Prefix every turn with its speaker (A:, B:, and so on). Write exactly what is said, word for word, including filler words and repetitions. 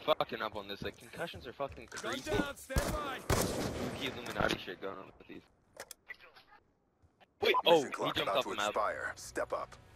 A: fucking up on this. Like concussions are fucking crazy.
B: Gun down, stand by.
A: Spooky Illuminati shit going on with these. Wait, oh,
C: Mission
A: he
C: clock
A: jumped
C: about
A: off
C: to
A: the map.
C: expire. Step up.